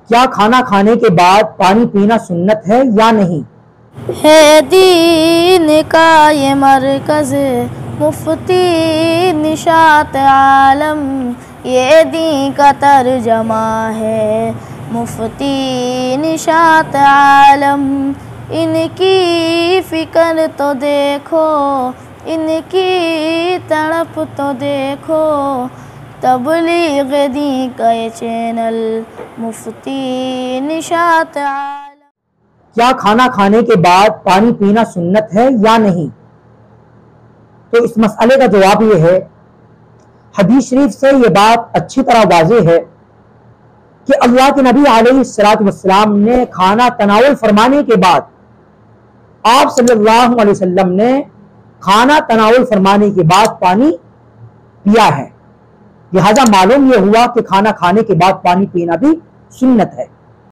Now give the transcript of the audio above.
کیا کھانا کھانے کے بعد پانی پینا سنت ہے یا نہیں؟ ہے دین کا یہ مرکز مفتی نشاط عالم، یہ دین کا ترجمہ ہے مفتی نشاط عالم۔ ان کی فکر تو دیکھو، ان کی تڑپ تو دیکھو، تبلیغ دین کا یہ چینل مفتی نشاط عالم۔ کیا کھانا کھانے کے بعد پانی پینا سنت ہے یا نہیں؟ تو اس مسئلے کا جواب یہ ہے، حدیث شریف سے یہ بات اچھی طرح واضح ہے کہ اللہ کے نبی علیہ الصلوۃ والسلام نے کھانا تناول فرمانے کے بعد آپ صلی اللہ علیہ وسلم نے کھانا تناول فرمانے کے بعد پانی پیا ہے، لہذا معلوم یہ ہوا کہ کھانا کھانے کے بعد پانی پینا بھی سنت ہے۔